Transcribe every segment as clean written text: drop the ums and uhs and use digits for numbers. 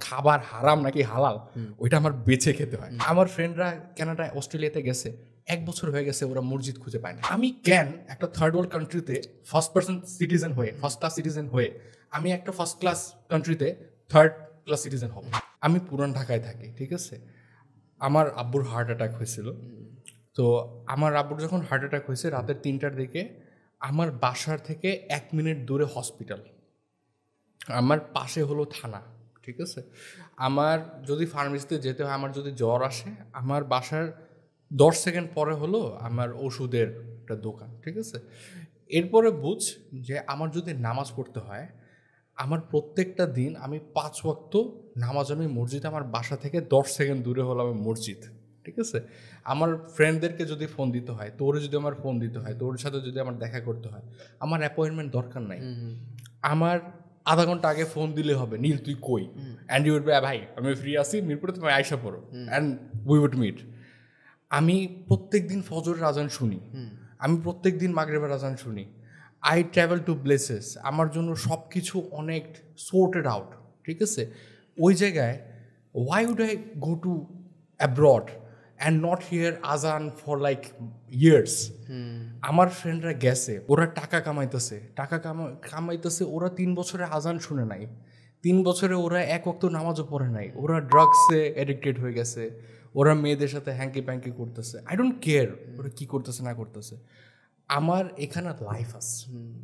খাবার হারাম নাকি হালাল ওইটা আমার বেছে খেতে হয়। আমার ফ্রেন্ডরা কানাডায় অস্ট্রেলিয়াতে গেছে, 1 বছর হয়ে গেছে, ওরা মসজিদ খুঁজে পায় না। আমি কেন একটা থার্ড ওয়ার্ল্ড কান্ট্রিতে ফার্স্ট ক্লাস সিটিজেন হয়ে আমি একটা ফার্স্ট ক্লাস কান্ট্রিতে থার্ড ক্লাস সিটিজেন হব? আমি পুরান ঢাকায় থাকি, ঠিক আছে। আমার আব্বুর হার্ট অ্যাটাক হয়েছিল। তো আমার আব্বুর যখন হার্ট অ্যাটাক হয়েছে রাতের 3টার দিকে, আমার বাসার থেকে 1 মিনিট দূরে হসপিটাল, আমার পাশে হলো থানা, ঠিক আছে। আমার যদি ফার্মেসিতে যেতে হয়, আমার যদি জ্বর আসে, আমার বাসার 10 সেকেন্ড পরে হলো আমার ওষুধের একটা দোকান, ঠিক আছে। এরপরে বুঝ যে আমার যদি নামাজ পড়তে হয়, আমার প্রত্যেকটা দিন আমি 5 ওয়াক্ত নামাজ আমি মসজিদ, আমার বাসা থেকে 10 সেকেন্ড দূরে হলো আমি মসজিদ, ঠিক আছে। আমার ফ্রেন্ডদেরকে যদি ফোন দিতে হয়, তোরে যদি আমার ফোন দিতে হয়, তোর সাথে যদি আমার দেখা করতে হয়, আমার অ্যাপয়েন্টমেন্ট দরকার নাই। আমার আধা ঘন্টা আগে ফোন দিলে হবে, নীল তুই কই, অ্যান্ড ইউ উড বি ভাই আমি ফ্রি আছি, মিরপুরে তুমি আয়সা পড়ো, অ্যান্ড উই উড মিট। আমি প্রত্যেক দিন ফজরের আজান শুনি, আমি প্রত্যেক দিন মাগরিবের আজান শুনি। আই ট্রাভেল টু প্লেসেস, আমার জন্য সব কিছু অনেক সোর্টেড আউট, ঠিক আছে। ওই জায়গায় why would I go to abroad and not hear azan for like years? আমার ফ্রেন্ডরা গেছে, ওরা টাকা কামাইতেছে, ওরা 3 বছরে আজান শুনে নাই, 3 বছরে ওরা 1 ওয়াক্ত নামাজও পড়ে নাই, ওরা ড্রাগসে অ্যাডিক্টেড হয়ে গেছে, ওরা মেয়েদের সাথে হ্যাঙ্কি প্যাঙ্কি করতেছে। আই ডোন্ট কেয়ার ওরা কী করতেছে না করতেছে, আমার এখানে লাইফ আছে।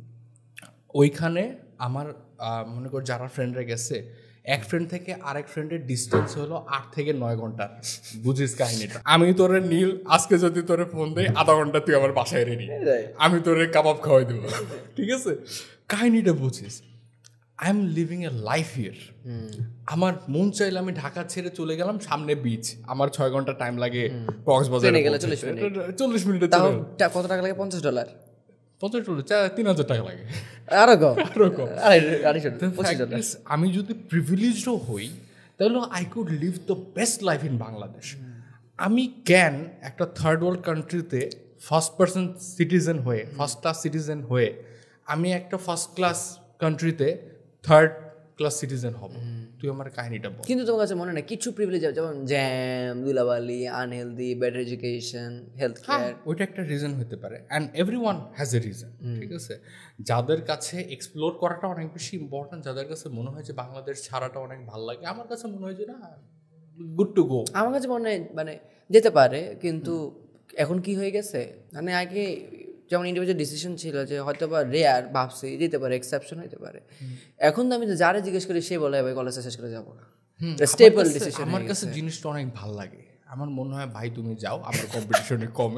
ওইখানে আমার মনে কর যারা ফ্রেন্ডরা গেছে, এক ফ্রেন্ড থেকে আরেক ফ্রেন্ডের ডিস্টেন্স হলো 8 থেকে 9 ঘন্টা। বুঝিস কাহিনীটা? আমি তোরে নীল আজকে যদি তোরে ফোন দেই, আধা ঘন্টা তুই আমার বাসায় রেডি, আমি তোরে কাবাব খাওয়াই দেবো, ঠিক আছে। কাহিনীটা বুঝিস? I am living a life here. আমার মন চাইলে আমি ঢাকা ছেড়ে চলে গেলাম, সামনে বিচ, আমার 6 ঘন্টা টাইম লাগে কক্সবাজারে গেলে, 40 মিনিটে। কত টাকা লাগে? $50, 3,000 টাকা লাগে, আরো কম। আমি যদি প্রিভিলেজডও হই, তাহলে I could live the best life in Bangladesh. আমি কেন একটা থার্ড ওয়ার্ল্ড কান্ট্রিতে ফার্স্ট ক্লাস সিটিজেন হয়ে আমি একটা ফার্স্ট ক্লাস কান্ট্রিতে থার্ড ক্লাস সিটিজেন হব? তুই আমার কাহিনীটা বল। কিন্তু তোমার কাছে মনে না কিছু প্রিভিলেজ, যেমন জ্যাম, ধুলাবালি, unhealthy, better education, health care, ওইটা একটা রিজন হতে পারে, and everyone has a reason, ঠিক আছে। যাদের কাছে এক্সপ্লোর করাটা অনেক বেশি ইম্পর্টেন্ট, যাদের কাছে মনে হয় যে বাংলাদেশ ছাড়াটা অনেক ভালো লাগে, আমার কাছে মনে হয় যে না, গুড টু গো। আমার কাছে মনে হয় মানে যেতে পারে, কিন্তু এখন কি হয়ে গেছে মানে আগে যেমন ইন্ডিভিজুয়াল ডিসিশন ছিল যে হয়তো বা রেয়ার ভাবছি যেতে পারে, এক্সেপশন হতে পারে। এখন তো আমি যারা জিজ্ঞেস করি সে বলে ভাই কলেজ শেষ করে যাবো না, স্টেবল ডিসিশন। আমার কাছে জিনিসটা অনেক ভাল লাগে, আমার মনে হয় ভাই তুমি যাও, আমার কম্পিটিশনে কমে।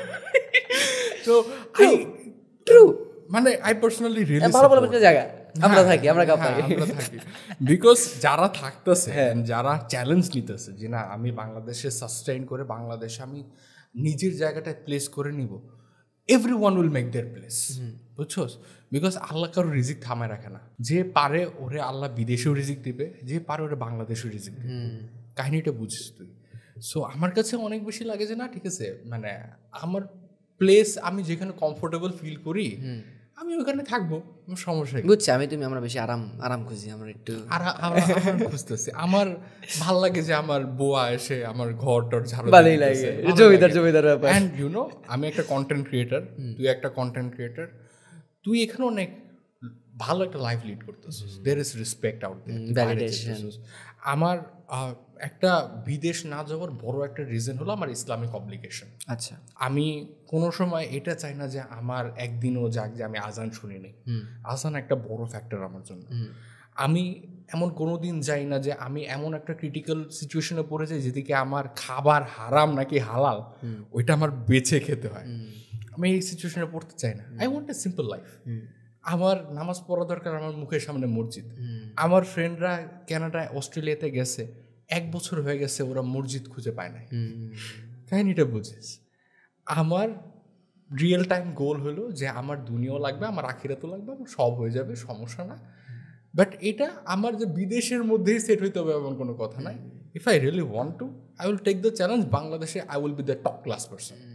তো ট্রু, মানে আই পার্সোনালি রিয়েলি ভালো ভালো জায়গা আমরা থাকি, আমরা থাকি, বিকজ যারা থাকতেছে, যারা চ্যালেঞ্জ নিতেছে যে না আমি বাংলাদেশে সাস্টেইন করে বাংলাদেশে আমি নিজের জায়গাটায় প্লেস করে নিব, everyone will make their place, বুঝছোস? বিকজ আল্লাহ কারো রিজিক থামায় রাখে না, যে পারে ওরে আল্লাহ বিদেশেও রিজিক দিবে, যে পারে ওরে বাংলাদেশেও রিজিক দিবে। কাহিনীটা বুঝিস তুই? সো আমার কাছে অনেক বেশি লাগে যে না ঠিক আছে, মানে আমার প্লেস, আমি যেখানে কমফোর্টেবল ফিল করি আমি ওখানে থাকবো, সমস্যা নেই। বুঝছি, আমরা বেশি আরাম খুঁজি, আমরা একটু খুঁজতেছি। আমার ভাল লাগে যে আমার বোয়া এসে আমার ঘরটার ঝাড়ু, ভালোই লাগে, জমিদার ব্যাপার। অ্যান্ড ইউ নো আমি একটা কন্টেন্ট ক্রিয়েটার, তুই একটা কন্টেন্ট ক্রিয়েটার, তুই এখানে অনেক ভালো একটা লাইফ লিড করতেছিস, there is respect out there. আমার একটা বিদেশ না যাওয়ার বড় একটা রিজন হলো আমার ইসলামিক অব্লিগেশন। আচ্ছা, আমি কোনো সময় এটা চাই না যে আমার একদিনও যাক যে আমি আজান শুনি নেই। আজান একটা বড় ফ্যাক্টর আমার জন্য। আমি এমন কোনো দিন যাই না যে আমি এমন একটা ক্রিটিক্যাল সিচুয়েশনে পড়ে যাই যেদিকে আমার খাবার হারাম নাকি হালাল ওইটা আমার বেছে খেতে হয়। আমি এই সিচুয়েশনে পড়তে চাই না। I want a simple life. আমার নামাজ পড়া দরকার, আমার মুখের সামনে মসজিদ। আমার ফ্রেন্ডরা কানাডায় অস্ট্রেলিয়াতে গেছে, 1 বছর হয়ে গেছে, ওরা মসজিদ খুঁজে পায় নাই। কাহিনীটা বুঝিস? আমার রিয়েল টাইম গোল হলো যে আমার দুনিয়াও লাগবে, আমার আখিরাতও লাগবে, আমার সব হয়ে যাবে, সমস্যা না। বাট এটা আমার যে বিদেশের মধ্যেই সেট হইতে হবে এমন কোনো কথা নাই। If I really want to, I will take the challenge. বাংলাদেশে I will be the top class person.